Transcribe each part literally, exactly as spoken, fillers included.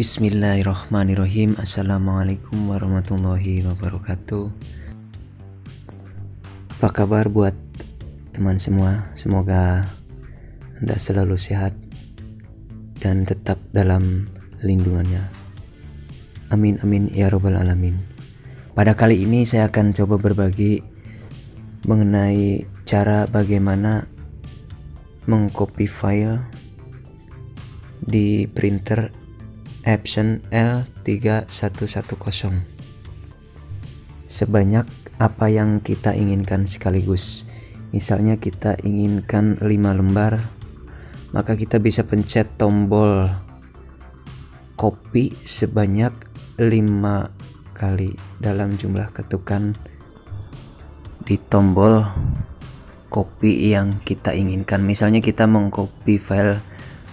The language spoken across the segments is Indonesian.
Bismillahirrahmanirrahim. Assalamualaikum warahmatullahi wabarakatuh. Apa kabar buat teman semua? Semoga Anda selalu sehat dan tetap dalam lindungannya. Amin amin ya robbal alamin. Pada kali ini saya akan coba berbagi mengenai cara bagaimana mengcopy file di printer Epson L tiga satu satu nol sebanyak apa yang kita inginkan sekaligus. Misalnya kita inginkan lima lembar, maka kita bisa pencet tombol copy sebanyak lima kali dalam jumlah ketukan di tombol copy yang kita inginkan. Misalnya kita mengcopy file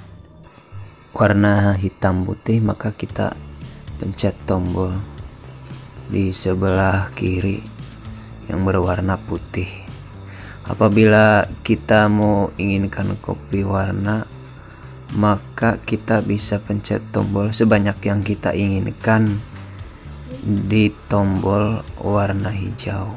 warna hitam putih, maka kita pencet tombol di sebelah kiri yang berwarna putih. Apabila kita mau inginkan copy warna, maka kita bisa pencet tombol sebanyak yang kita inginkan di tombol warna hijau.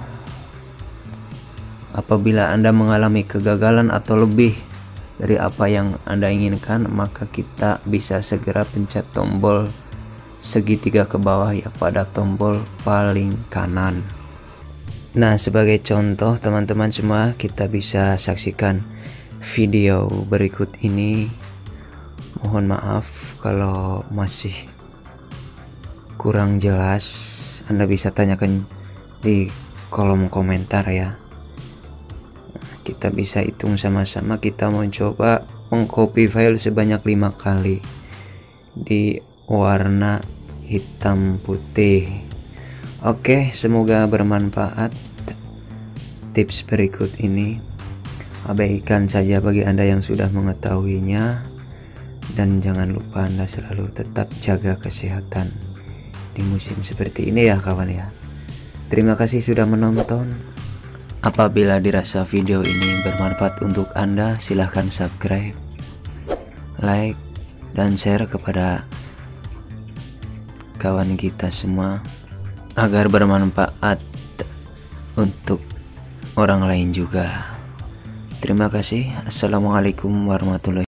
Apabila Anda mengalami kegagalan atau lebih dari apa yang Anda inginkan, maka kita bisa segera pencet tombol segitiga ke bawah ya pada tombol paling kanan. Nah, sebagai contoh teman-teman semua, kita bisa saksikan video berikut ini. Mohon maaf kalau masih kurang jelas, Anda bisa tanyakan di kolom komentar ya. Kita bisa hitung sama-sama. Kita mau coba mengcopy file sebanyak lima kali di warna hitam putih. Oke, semoga bermanfaat tips berikut ini. Abaikan saja bagi Anda yang sudah mengetahuinya, dan jangan lupa Anda selalu tetap jaga kesehatan di musim seperti ini ya kawan ya. Terima kasih sudah menonton. Apabila dirasa video ini bermanfaat untuk Anda, silahkan subscribe, like, dan share kepada kawan kita semua agar bermanfaat untuk orang lain juga. Terima kasih. Assalamualaikum warahmatullahi wabarakatuh.